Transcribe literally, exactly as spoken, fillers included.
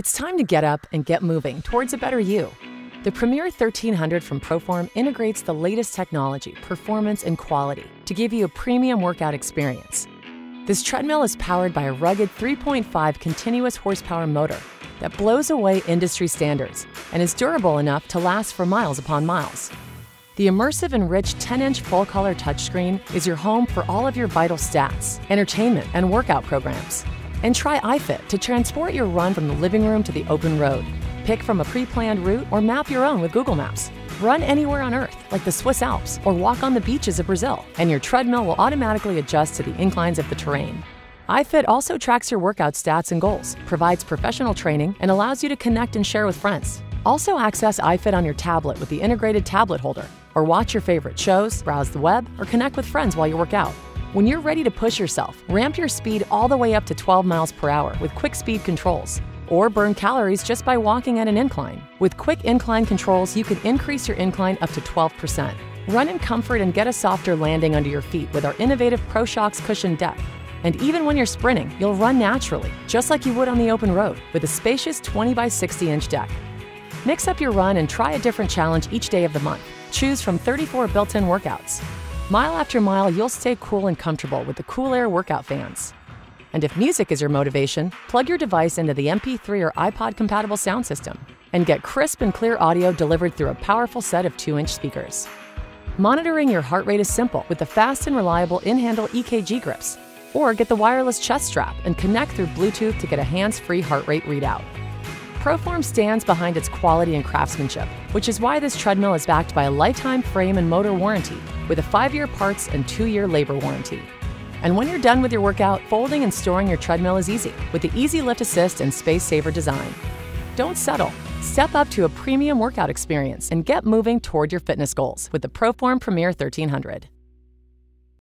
It's time to get up and get moving towards a better you. The Premier thirteen hundred from ProForm integrates the latest technology, performance, and quality to give you a premium workout experience. This treadmill is powered by a rugged three point five continuous horsepower motor that blows away industry standards and is durable enough to last for miles upon miles. The immersive and rich ten inch full-color touchscreen is your home for all of your vital stats, entertainment, and workout programs. And try iFit to transport your run from the living room to the open road. Pick from a pre-planned route or map your own with Google Maps. Run anywhere on Earth, like the Swiss Alps, or walk on the beaches of Brazil, and your treadmill will automatically adjust to the inclines of the terrain. iFit also tracks your workout stats and goals, provides professional training, and allows you to connect and share with friends. Also access iFit on your tablet with the integrated tablet holder, or watch your favorite shows, browse the web, or connect with friends while you work out. When you're ready to push yourself, ramp your speed all the way up to twelve miles per hour with quick speed controls, or burn calories just by walking at an incline. With quick incline controls, you can increase your incline up to twelve percent. Run in comfort and get a softer landing under your feet with our innovative ProShocks cushioned deck. And even when you're sprinting, you'll run naturally, just like you would on the open road, with a spacious twenty by sixty inch deck. Mix up your run and try a different challenge each day of the month. Choose from thirty-four built-in workouts. Mile after mile, you'll stay cool and comfortable with the Cool Air workout fans. And if music is your motivation, plug your device into the M P three or iPod-compatible sound system and get crisp and clear audio delivered through a powerful set of two inch speakers. Monitoring your heart rate is simple with the fast and reliable in-handle E K G grips. Or get the wireless chest strap and connect through Bluetooth to get a hands-free heart rate readout. ProForm stands behind its quality and craftsmanship, which is why this treadmill is backed by a lifetime frame and motor warranty with a five year parts and two year labor warranty. And when you're done with your workout, folding and storing your treadmill is easy with the Easy Lift Assist and Space Saver design. Don't settle. Step up to a premium workout experience and get moving toward your fitness goals with the ProForm Premier thirteen hundred.